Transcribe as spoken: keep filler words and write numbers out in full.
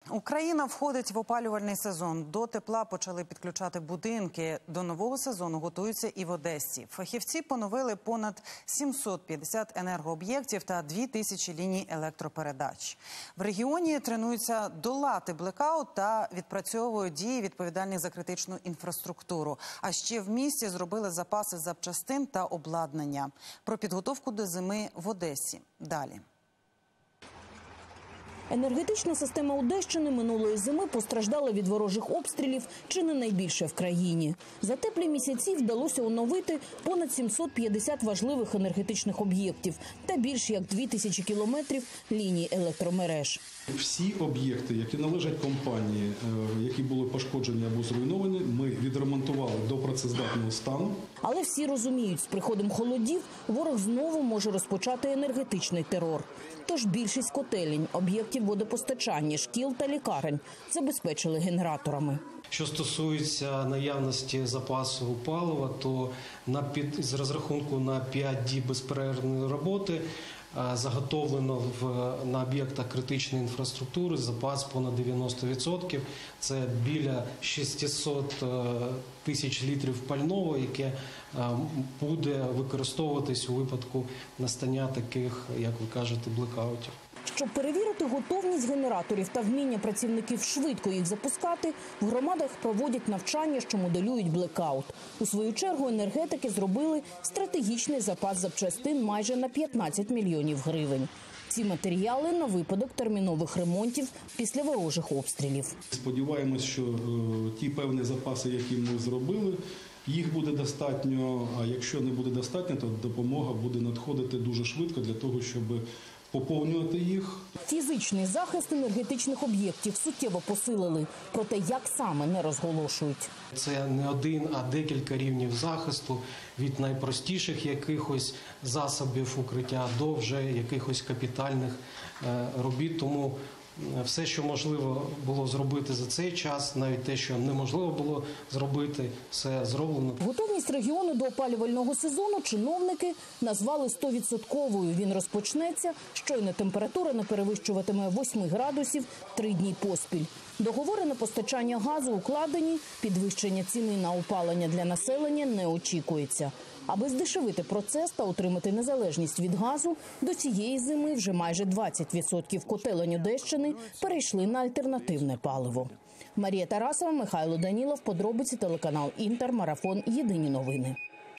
Україна входить в опалювальний сезон. До тепла почали підключати будинки. До нового сезону готуються і в Одесі. Фахівці поновили понад сімсот п'ятдесят енергооб'єктів та дві тисячі ліній електропередач. В регіоні тренуються долати блекаут та відпрацьовують дії, відповідальні за критичну інфраструктуру. А ще в місті зробили запаси запчастин та обладнання. Про підготовку до зими в Одесі. Далі. Енергетична система Одещини минулої зими постраждала від ворожих обстрілів чи не найбільше в країні. За теплі місяці вдалося оновити понад сімсот п'ятдесят важливих енергетичних об'єктів та більш як дві тисячі кілометрів ліній електромереж. Всі об'єкти, які належать компанії, які були пошкоджені або зруйновані, ми відремонтували до працездатного стану. Але всі розуміють, з приходом холодів ворог знову може розпочати енергетичний терор. Тож більшість котелень, об'єктів водопостачання, шкіл та лікарень забезпечили генераторами. Що стосується наявності запасу палива, то на під, з розрахунку на п'ять діб безперервної роботи заготовлено в, на об'єктах критичної інфраструктури запас понад дев'яносто відсотків. Це біля шістсот тисяч літрів пального, яке буде використовуватись у випадку настання таких, як ви кажете, блекаутів. Щоб перевірити готовність генераторів та вміння працівників швидко їх запускати, в громадах проводять навчання, що моделюють блекаут. У свою чергу енергетики зробили стратегічний запас запчастин майже на п'ятнадцять мільйонів гривень. Ці матеріали на випадок термінових ремонтів після ворожих обстрілів. Сподіваємось, що е, ті певні запаси, які ми зробили, їх буде достатньо, а якщо не буде достатньо, то допомога буде надходити дуже швидко для того, щоб поповнювати їх. Фізичний захист енергетичних об'єктів суттєво посилили, проте як саме не розголошують. Це не один, а декілька рівнів захисту, від найпростіших якихось засобів укриття до вже якихось капітальних робіт. Тому все, що можливо було зробити за цей час, навіть те, що неможливо було зробити, все зроблено. Готовність регіону до опалювального сезону чиновники назвали сто відсотковою. Він розпочнеться, щойно температура не перевищуватиме восьми градусів три дні поспіль. Договори на постачання газу укладені, підвищення ціни на опалення для населення не очікується. Аби здешевити процес та отримати незалежність від газу, до цієї зими вже майже двадцять відсотків котелень Одещини перейшли на альтернативне паливо. Марія Тарасова, Михайло Данілов, подробиці, телеканал Інтер, марафон «Єдині новини».